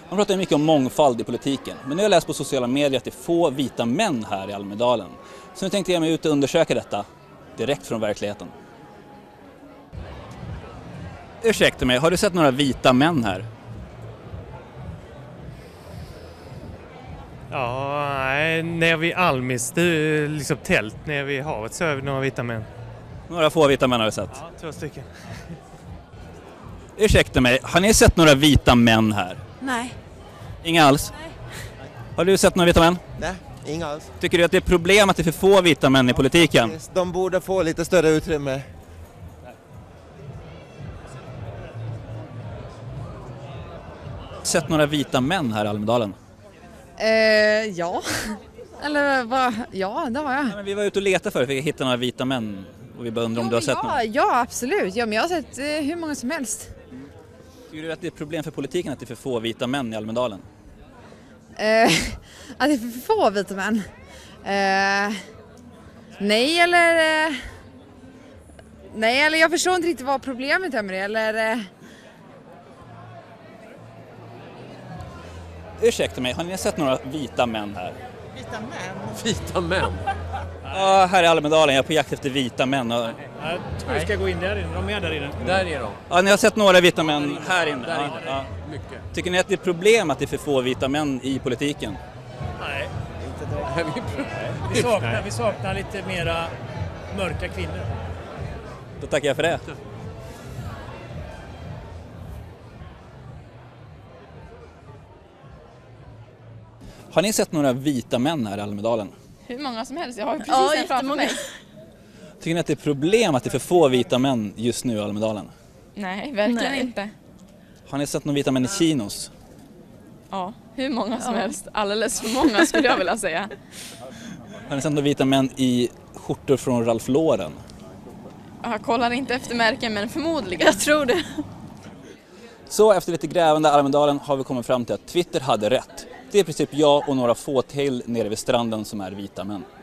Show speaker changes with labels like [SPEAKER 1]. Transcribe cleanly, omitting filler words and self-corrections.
[SPEAKER 1] Man pratar mycket om mångfald i politiken, men nu har jag läst på sociala medier att det är få vita män här i Almedalen. Så nu tänkte jag mig ut och undersöka detta direkt från verkligheten. Ursäkta mig, har du sett några vita män här?
[SPEAKER 2] Ja, nej, nere vid Almis, det är liksom tält nere vid havet, så är vi några vita män.
[SPEAKER 1] Några få vita män har du sett?
[SPEAKER 2] Ja, 2 stycken.
[SPEAKER 1] Ursäkta mig, har ni sett några vita män här?
[SPEAKER 3] Nej.
[SPEAKER 1] Inga alls?
[SPEAKER 3] Nej.
[SPEAKER 1] Har du sett några vita män?
[SPEAKER 4] Nej, inga alls.
[SPEAKER 1] Tycker du att det är problem att det är för få vita män i politiken?
[SPEAKER 4] De borde få lite större utrymme.
[SPEAKER 1] Sett några vita män här i Almedalen?
[SPEAKER 3] Ja. Eller vad? Ja, det har jag.
[SPEAKER 1] Ja, men vi var ute och letade för att vi hittade några vita män och vi bara undrar om du har sett några.
[SPEAKER 3] Ja, absolut. Ja, men jag har sett hur många som helst.
[SPEAKER 1] Tycker du att det är ett problem för politiken att det är för få vita män i Almedalen?
[SPEAKER 3] Att det är för få vita män? Nej, eller... nej, eller jag förstår inte riktigt vad problemet är med det, eller...
[SPEAKER 1] Ursäkta mig, har ni sett några vita män här?
[SPEAKER 3] Vita män?
[SPEAKER 5] Vita män?
[SPEAKER 1] Ja, här i Almedalen, jag är på jakt efter vita män. Och...
[SPEAKER 6] Jag tror vi ska gå in där inne, de är där inne.
[SPEAKER 5] Där är de.
[SPEAKER 1] Ja, ni har sett några vita män här inne?
[SPEAKER 5] Där inne.
[SPEAKER 1] Ja.
[SPEAKER 5] Mycket.
[SPEAKER 1] Tycker ni att det är ett problem att det är för få vita män i politiken?
[SPEAKER 6] Nej,
[SPEAKER 5] Nej,
[SPEAKER 6] vi saknar lite mera mörka kvinnor.
[SPEAKER 1] Då tackar jag för det. Har ni sett några vita män här i Almedalen?
[SPEAKER 7] Hur många som helst, jag har ju precis en framför mig.
[SPEAKER 1] Tycker ni att det är ett problem att det är för få vita män just nu i Almedalen?
[SPEAKER 7] Nej, verkligen inte.
[SPEAKER 1] Har ni sett några vita män i kinos?
[SPEAKER 7] Ja, hur många som helst. Alldeles för många skulle jag vilja säga.
[SPEAKER 1] Har ni sett några vita män i skjortor från Ralph Lauren?
[SPEAKER 7] Jag kollar inte efter märken, men förmodligen. Jag tror det.
[SPEAKER 1] Så efter lite grävande i Almedalen har vi kommit fram till att Twitter hade rätt. Det är i princip jag och några få till nere vid stranden som är vita män.